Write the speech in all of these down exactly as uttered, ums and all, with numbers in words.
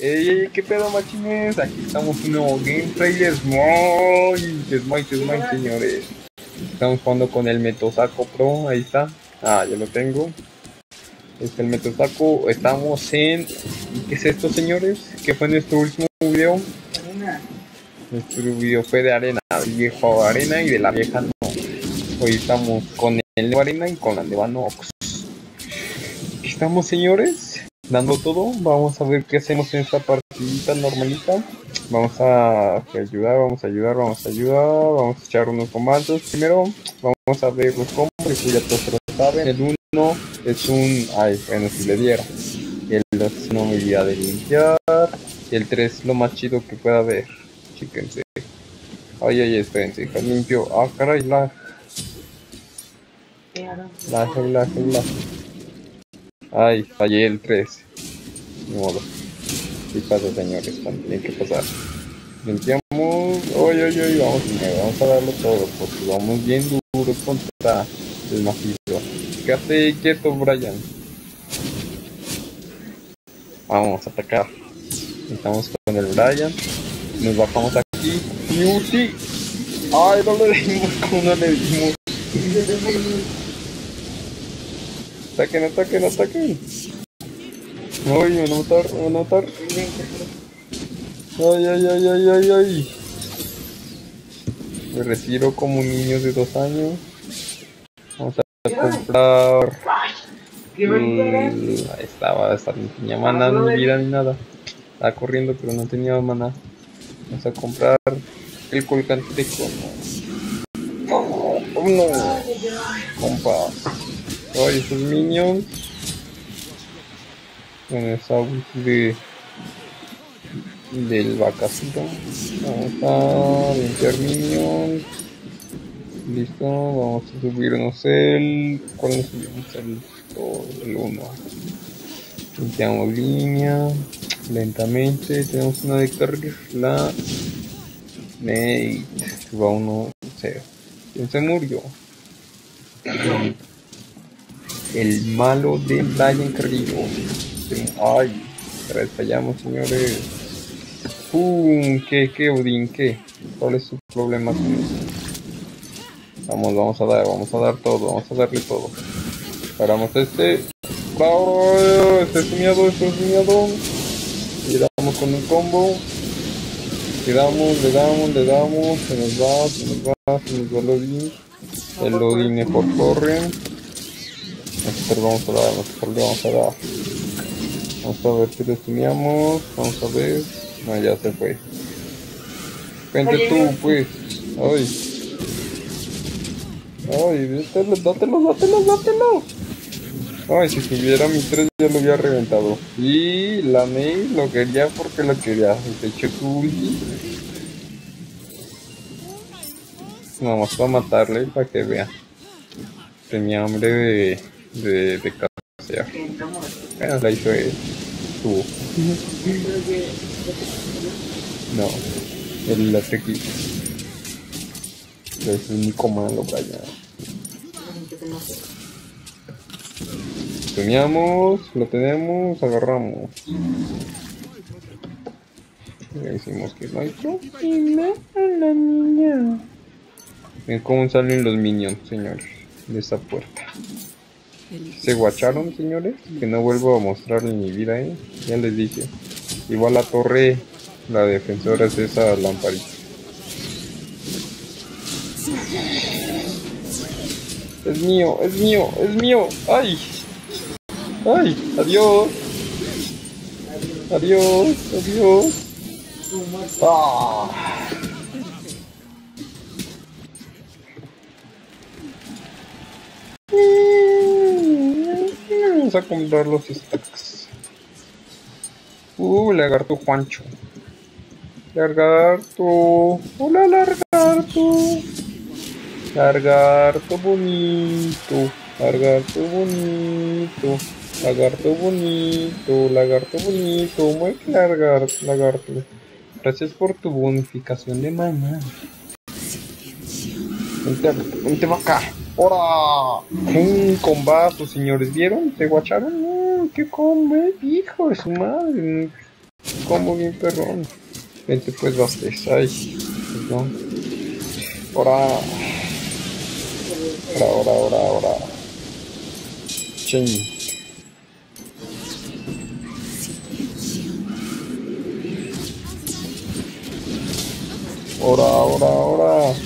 Ey, ey, qué pedo, machines. Aquí estamos en un nuevo gameplay de Smite. De Smite, Smite, señores. Estamos jugando con el Metosaco Pro. Ahí está. Ah, ya lo tengo. Este es el Metosaco. Estamos en. ¿Qué es esto, señores? ¿Qué fue nuestro último video? Arena. Nuestro video fue de arena. El viejo arena y de la vieja no. Hoy estamos con el de arena y con la de Vanox. Aquí estamos, señores. Dando todo, vamos a ver qué hacemos en esta partidita normalita. Vamos a ayudar, vamos a ayudar, vamos a ayudar, vamos a echar unos comandos. Primero, vamos a ver los combos, que ya todos lo saben. El uno es un, ay, bueno, si le diera. El dos es una habilidad de limpiar. Y el tres es lo más chido que pueda haber. Chíquense. Ay, ay, espérense, que limpio. Ah, caray, la. La, la, la. Ay, fallé el tres. Ni modo. ¿Qué pasa, señores? Cuando tiene que pasar. Limpiamos. Ay, ay, ay. Vamos, vamos a darlo todo. Porque vamos bien duros contra el macizo. Quédate quieto, Brian. Vamos a atacar. Estamos con el Brian. Nos bajamos aquí. Beauty. Ay, no le dimos. ¿Cómo no le dimos? Ataquen, ataquen, ataquen. Ay, me van a matar, me van a matar. Ay, ay, ay, ay, ay, ay. Me retiro como niños de dos años. Vamos a comprar. Mm, ahí estaba, estaba, no tenía maná, ni vida ni nada. Estaba corriendo, pero no tenía maná. Vamos a comprar el colgante de cono. Oh, no. Compa. Ay, esos minions. Con esa ulti de del vacacito. Vamos a limpiar minions. Listo, vamos a subirnos el. ¿Cuál nos subimos? El el uno. Limpiamos línea. Lentamente. Tenemos una de carga. La Nate. Que va uno cero. ¿Quién se murió? El malo de Brian Carrillo. Ay, otra vez fallamos, señores. ¡Pum! ¿Qué, qué, Odín? ¿Qué? ¿Cuál es su problema con eso? Vamos, vamos a dar, vamos a dar todo, vamos a darle todo. Paramos este. ¡Bravo! Este es miado, este es miado. Le damos con un combo. Le damos, le damos, le damos. Se nos va, se nos va, se nos va el Odín. El Odín mejor corre. Nosotros vamos a dar, nosotros le vamos a dar. Vamos a ver si lo tuneamos. Vamos a ver. No, ya se fue. Vente tú, pues. Ay. Ay, dátelo, dátelo, dátelo, dátelo. Ay, si tuviera mi tres ya lo había reventado. Y la Mei lo quería porque lo quería. De hecho, tu ulti. Vamos a matarle para que vea. Tenía hambre de, de, de casear. Bueno, la hizo él. Tú. No, el ataque. Es el único malo para allá. Teníamos, lo tenemos, agarramos. Ya hicimos que no hay problema a la niña. Ven cómo salen los minions, señores, de esa puerta. ¿Se guacharon, señores? Que no vuelvo a mostrarle mi vida, ¿eh? Ya les dije. Igual la torre, la defensora es esa lamparita. Es mío, es mío, es mío. ¡Ay! ¡Ay! ¡Adiós! ¡Adiós! ¡Adiós! ¡Ah! Vamos a comprar los stacks. Uh, lagarto Juancho. Lagarto. Hola, lagarto. Lagarto bonito. Lagarto bonito. Lagarto bonito. Lagarto bonito. Muy lagarto, lagarto. Gracias por tu bonificación de maná. Vente, vente para acá. ¡Hora! Un combazo, señores. ¿Vieron? ¿Se guacharon? Mm, ¡Qué combo! Hijo de su madre. Como bien perrón. Vente pues, Bastes. Ay, pues no. Ahora. Ahora, ahora, ahora, ahora. Chain. Ahora, ahora, ahora.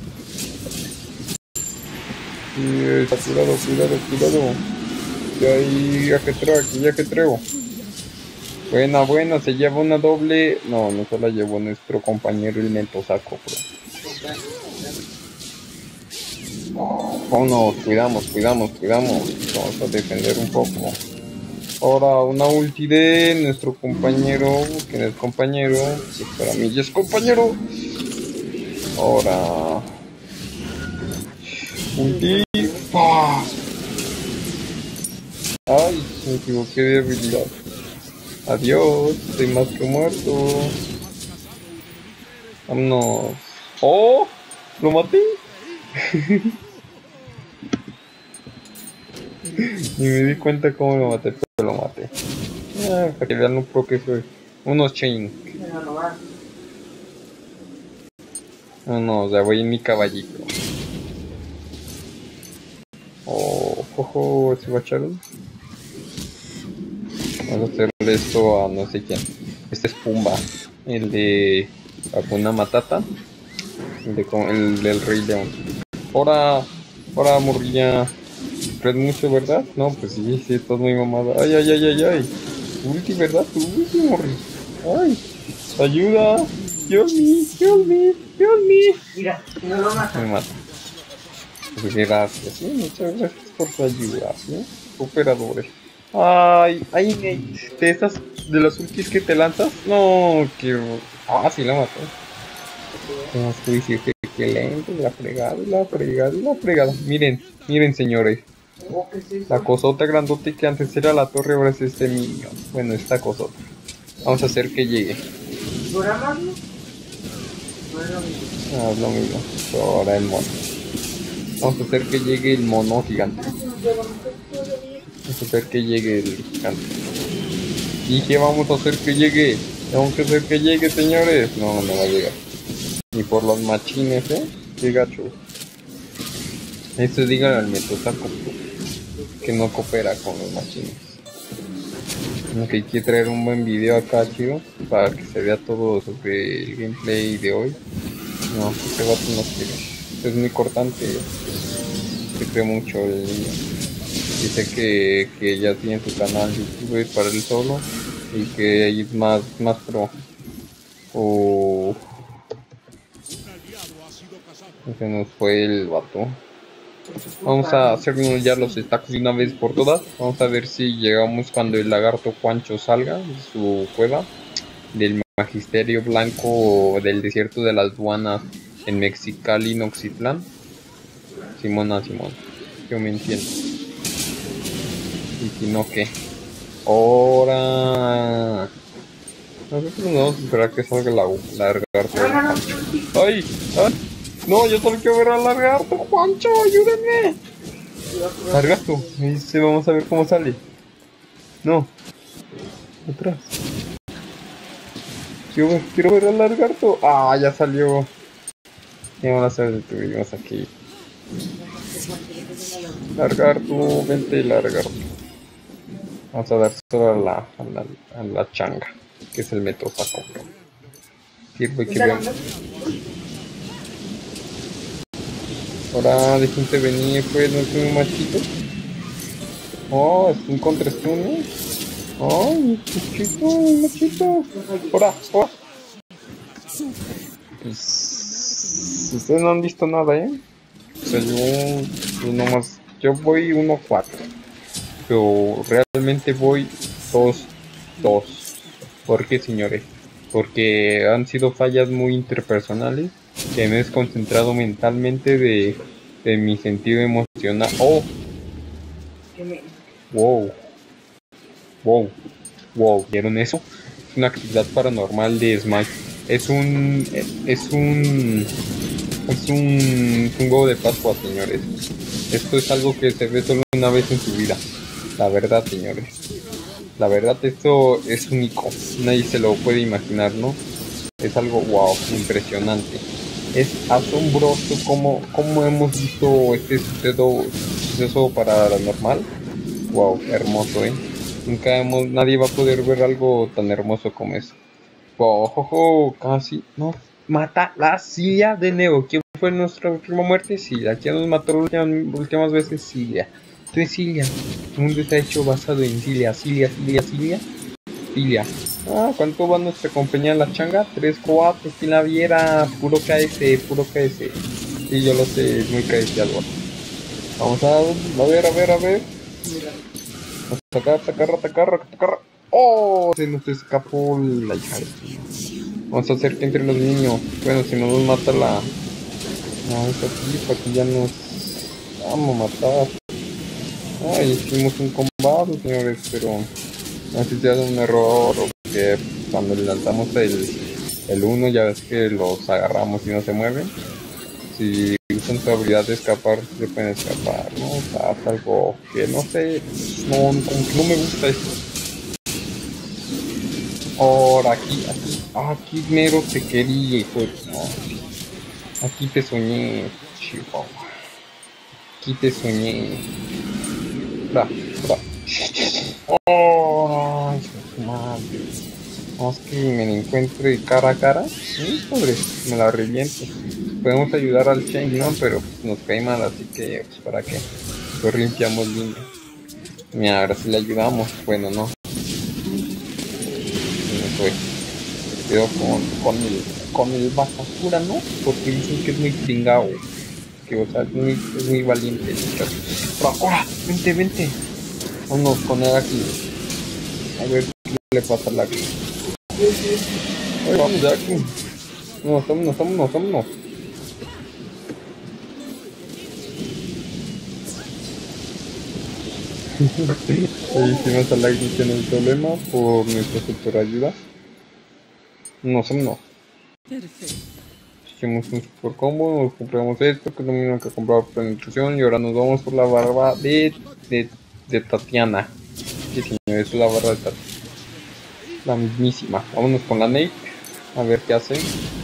Y, cuidado, cuidado, cuidado. Y ahí, ya que traigo, aquí ya que traigo. Buena, buena, se lleva una doble. No, no se la llevó nuestro compañero el Mentosaco, bro. Oh no, cuidamos, cuidamos, cuidamos. Vamos a defender un poco. Ahora una ulti de nuestro compañero, que no es compañero, que para mí ya es compañero. Ahora ulti. ¡Pah! Ay, me equivoqué de habilidad. Adiós, estoy más que muerto. Vámonos. ¡Oh! ¿Lo maté? Ni me di cuenta cómo lo maté, pero lo maté. Ah, para que vean lo pro que soy. Unos chain. No, no, o sea, voy en mi caballito. Oh, ojo, ¿se bacharon? Vamos a hacerle esto a no sé quién. Este es Pumba, el de Hakuna Matata, el, de, el del Rey León. Ahora, ahora morrilla. ¿Crees mucho, verdad? No, pues sí, sí, estás muy mamada. Ay, ay, ay, ay, ay. Ulti, ¿verdad? Tu ulti, morri. Ay, ayuda. Help me, help me, help me. Mira, no lo mata. Me mata. Pues gracias, ¿sí? Muchas gracias por tu ayuda, ¿sí? Operadores. Ay, ay, Nate. ¿De esas, de las ultis que te lanzas? No, que... Ah, sí la mató. Tenemos que decir que, que lento, la fregada, la fregada, la fregada. Miren, miren, señores. La cosota grandota que antes era la torre, ahora es este niño. Bueno, esta cosota. Vamos a hacer que llegue. ¿Programarlo? No es lo mismo. Ah, es lo mismo. Ahora el mono. Vamos a hacer que llegue el mono gigante. Vamos a hacer que llegue el gigante. ¿Y qué vamos a hacer que llegue? Vamos a hacer que llegue, señores. No, no va a llegar. Ni por los machines, ¿eh? Qué gacho. Esto díganle al Mentosaco que no coopera con los machines. Aunque hay que traer un buen video acá, chido, para que se vea todo sobre el gameplay de hoy. No, este vato no quiere. Es muy cortante. Se cree mucho el niño. Dice que, que ya tiene su canal YouTube para él solo y que hay más, más pro. O... Se nos fue el vato. Vamos a hacernos ya los stacks de una vez por todas. Vamos a ver si llegamos cuando el lagarto Juancho salga de su cueva del magisterio blanco del desierto de las Duanas en Mexicali, Noxitlán. Simona, Simón, yo me entiendo. Y si no, ¿qué? Ahora nosotros no vamos a esperar que salga la lagarto. ¡Ay! ¡Ay! No, yo solo quiero ver al lagarto, Juancho, ayúdenme. Lagarto, dice, vamos a ver cómo sale. No, atrás. Quiero ver, quiero ver al lagarto. Ah, ya salió. ¿Qué van a hacer? Detuvimos aquí. Lagarto, vente, lagarto. Vamos a dar solo a la, a la, a la changa, que es el Mentosaco. Sirve que veamos. Ahora déjense venir, pues, no es un machito. Oh, es un contrastun, ¿eh? Ay, machito, machito. Ahora, ahora. Pues, ustedes no han visto nada, ¿eh? O sea, yo, yo nomás, yo voy uno cuatro. Pero realmente voy dos dos. ¿Por qué, señores? Porque han sido fallas muy interpersonales que me he desconcentrado mentalmente de, de mi sentido emocional. ¡Oh! ¡Wow! ¡Wow! ¡Wow! ¿Vieron eso? Es una actividad paranormal de Smite. Es un... Es un... Es un, es un huevo de Pascua, señores. Esto es algo que se ve solo una vez en su vida. La verdad, señores. La verdad esto es único, nadie se lo puede imaginar, ¿no? Es algo wow, impresionante. Es asombroso como, como hemos visto este suceso, suceso paranormal. Wow, hermoso, ¿eh? Nunca hemos, nadie va a poder ver algo tan hermoso como eso. Wow, ojo, casi, no, mata la Cilia de nuevo. ¿Quién fue nuestra última muerte? Cilia. ¿Quién nos mató las últimas, últimas veces? Cilia. Entonces Cilia, el mundo está hecho basado en Cilia, Cilia, Cilia, Cilia, Cilia. Ah, ¿cuánto va nuestra compañía en la changa? tres, cuatro, quien la viera, puro K S, puro K S. Sí, yo lo sé, es muy K S algo. Vamos a, a ver, a ver, a ver. Atacar, atacar, atacar, atacar. ¡Oh! Se nos escapó la hija de... Vamos a hacer que entre los niños. Bueno, si no nos mata la... No, esa tipa que ya nos... Vamos a matar. Ay, hicimos un combate, señores, pero... No sé si sea un error o que cuando le lanzamos el... El uno ya ves que los agarramos y no se mueven. Si usan su habilidad de escapar, se pueden escapar, ¿no? O sea, es algo que no sé, no, como que no me gusta esto. Ahora aquí, aquí, aquí mero te quería, hijo de... No. Aquí te soñé, chihuahua. Aquí te soñé. Bra, bra. Oh, hijo de madre. Vamos que me encuentre cara a cara. ¿Sí? Pobre, me la reviento. Podemos ayudar al Chain, ¿no? Pero pues, nos cae mal, así que pues para qué. Pues limpiamos lindo. Mira, ahora sí le ayudamos. Bueno, no. Me fue. Quedo con, con el con el basura, ¿no? Porque dicen que es muy pringao. Que o sea, es muy, es muy valiente el muchacho. Pero ahora, vente, vente. Vámonos con él aquí. A ver qué le pasa al aquí. Oye, vamos de aquí. No, vámonos, vámonos, vámonos. Ahí hicimos a la ignición el problema por nuestra super ayuda. No, vámonos. Hicimos un super combo, nos compramos esto, que es lo mismo que compraba por nutrición, y ahora nos vamos por la barba de, de, de Tatiana. Sí, señor, es la barba de Tatiana. La mismísima. Vámonos con la Nate, a ver qué hace.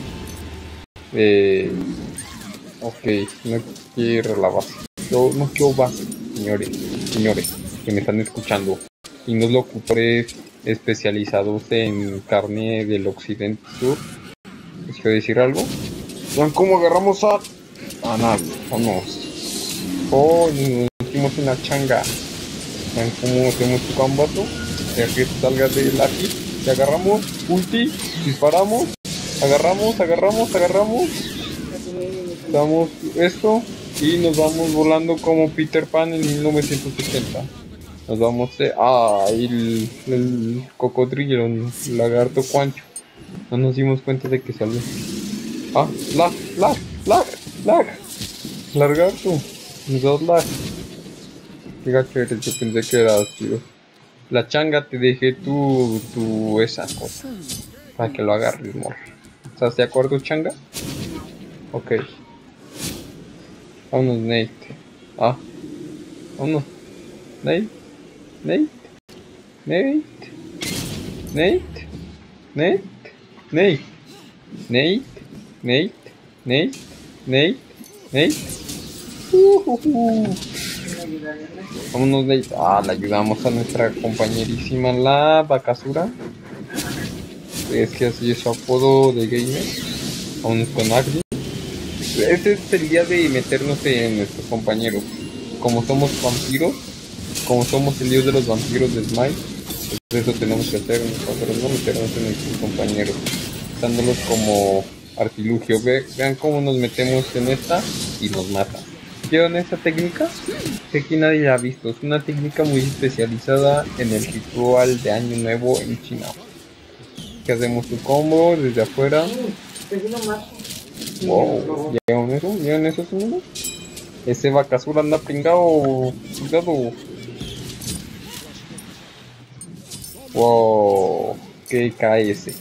Eh, ok, no quiero la base. Yo no quiero base, señores, señores, que me están escuchando. Y los locutores especializados en carne del occidente sur. ¿Les quiero decir algo? ¿Vean cómo agarramos a... a nadie? Vamos. Oh, nos metimos en la changa. ¿Vean cómo hacemos tu combato? Ya que salga de la hit. Te agarramos, ulti, disparamos, agarramos, agarramos, agarramos. Damos esto y nos vamos volando como Peter Pan en mil novecientos setenta. Nos vamos a... Ah, el, el cocodrilo, el lagarto cuancho. No nos dimos cuenta de que salió. Ah, lag, lag, lag, lag. Lagarto, nos das lag. Qué gacho eres, yo pensé que eras, tío. La changa te dejé tu, tu esa cosa. Para que lo agarres, morro. ¿Estás de acuerdo, changa? Ok. Vámonos, Nate. Ah. Vámonos. Nate. Nate. Nate. Nate. Nate. Nate. Nate. Nate. Nate. Nate. Nate. Uh, uh, uh. Vámonos, Nate. Ah, le ayudamos a nuestra compañerísima la Bakasura. Es que así es su apodo de gamer. Vámonos con Agni. Este es el día de meternos en nuestros compañeros. Como somos vampiros, como somos el dios de los vampiros de Smite, pues eso tenemos que hacer nosotros, no meternos en nuestros compañeros, usándolos como artilugio. Ve, vean cómo nos metemos en esta y nos mata. ¿Vieron esa técnica? Que aquí nadie la ha visto. Es una técnica muy especializada en el ritual de Año Nuevo en China. Que hacemos su combo desde afuera. Wow, ¿vieron eso? ¿Vieron eso, señores? Ese Bakasura anda pringado. Cuidado. Wow, qué K S.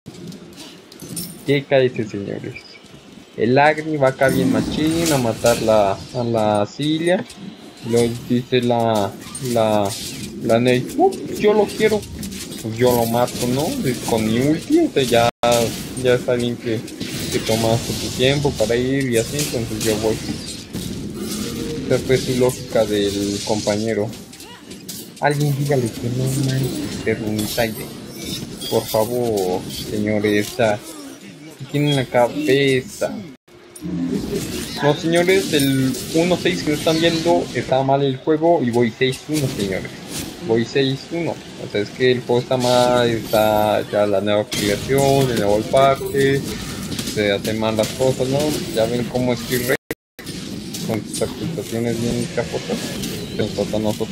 Qué K S, señores. El Agni va acá bien machín a matar la, a la Cilia. Luego dice la, la, La Ney, uh, yo lo quiero. Pues yo lo mato, ¿no? Con mi ulti, o sea, ya, ya está bien que, que tomaste tu tiempo para ir y así, entonces yo voy. Esa fue su lógica del compañero. Alguien dígale que no manches, Terunitaide. Por favor, señores, está. Tienen la cabeza. No, señores, el uno seis que nos están viendo está mal el juego y voy seis uno, señores. Voy seis uno. O sea, es que el juego está mal, está ya la nueva actualización, el nuevo parche, se hacen mal las cosas, ¿no? Ya ven cómo es que Rey con sus actualizaciones bien chafotas. Se nos trata a nosotros.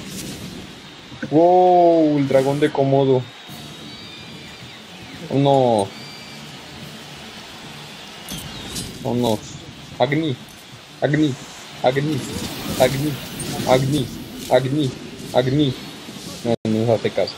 ¡Wow! El dragón de Komodo. Unos. Unos. Agni. Agni. Agni. Agni. Agni. Agni. Agni. No, no nos hace caso.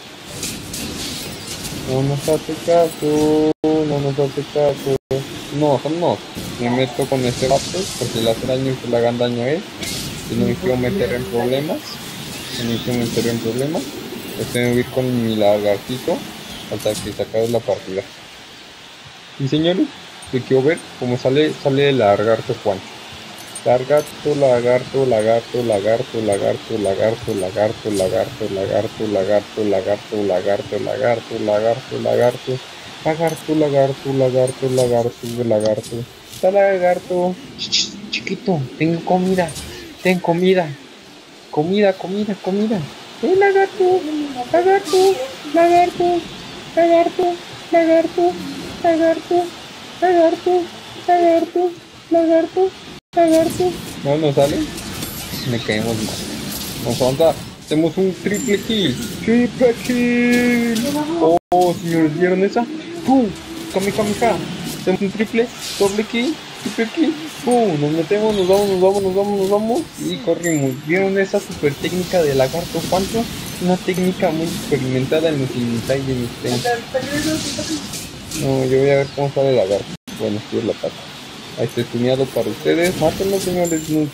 No nos hace caso. No nos hace caso. No, no. Me meto con este vato porque le hace daño y que le hagan daño a él. Y no me quiero meter en problemas. No me quiero meter en problemas. Pues tengo que ir con mi lagartito hasta que se acabe la partida. Y señores, que quiero ver cómo sale, sale el lagarto Juan. Lagarto, lagarto, lagarto, lagarto, lagarto, lagarto, lagarto, lagarto, lagarto, lagarto, lagarto, lagarto, lagarto, lagarto, lagarto, lagarto, lagarto, lagarto, lagarto, lagarto, está lagarto. Chiquito, tengo comida, ten comida, comida, comida, comida. ¡Eh, lagarto! ¡Lagarto! ¡Lagarto! ¡Lagarto! ¡Lagarto! ¡Lagarto! ¡Lagarto! ¡Lagarto! ¡Lagarto! ¡Lagarto! No, no sale. Me caemos mal. Vamos a avanzar. Hacemos un triple kill. ¡Triple kill! Oh, señores, ¿vieron esa? ¡Pum! ¡Kami, kami, kami! Hacemos un triple, doble kill, triple kill. ¡Pum! Nos metemos, nos vamos, nos vamos, nos vamos, nos vamos. Y corrimos. ¿Vieron esa super técnica de lagarto Juancho? Una técnica muy experimentada en los Insight de mis tenis. No, yo voy a ver cómo sale el lagarto. Bueno, aquí es la pata. Ahí está estuneado para ustedes. Mátenlo, señores nuts.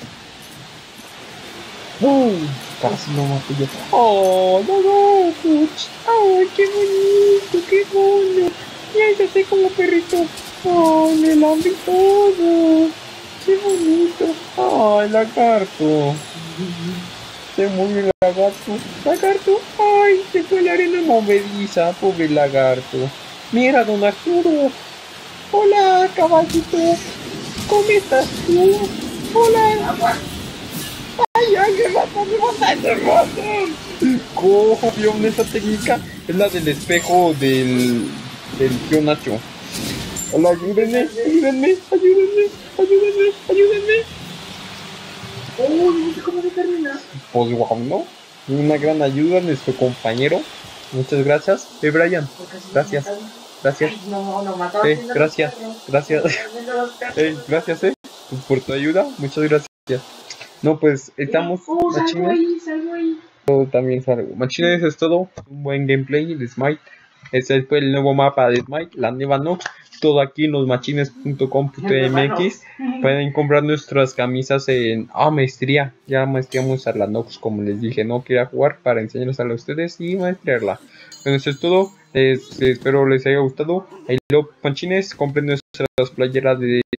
¡Oh! Casi lo mato yo. ¡Oh, no, no! ¡Puch! ¡Ay, qué bonito! ¡Qué mono! ¡Ya se hace como perrito! ¡Oh, me lambe todo! ¡Qué bonito! ¡Ay, lagarto! Se mueve el lagarto. ¡Lagarto! ¡Ay! Se fue la arena movediza. ¡Pobre lagarto! ¡Mira, don Arturo! ¡Hola, caballito! ¿Cómo estás tú? ¡Hola! ¡Ay, ay, me matan, me matan, me matan! ¿Cómo vieron esa técnica? Es la del espejo del... del tío Nacho. Hola, ayúdenme, ayúdenme, ayúdenme, ayúdenme, ayúdenme. Oh, no sé cómo se termina. Pues wow, ¿no? Una gran ayuda a nuestro compañero. Muchas gracias. Eh, Brian, gracias. Gracias. Ay, no, no mató. Eh, gracias, gracias. Eh, gracias, eh, por tu ayuda. Muchas gracias. No, pues estamos. Oh, salgo machines. ahí, salgo ahí. Todo también salgo. Machines, eso es todo. Un buen gameplay de Smite. Ese fue el nuevo mapa de Smite, la nueva Nox. Todo aquí en los machines punto com punto m x. Pueden comprar nuestras camisas en ah, maestría. Ya maestriamos a la Nox, como les dije. No quería jugar para enseñarles a ustedes y maestriarla. Bueno, eso es todo. Les, espero les haya gustado. Ahí lo machines, compren nuestras playeras de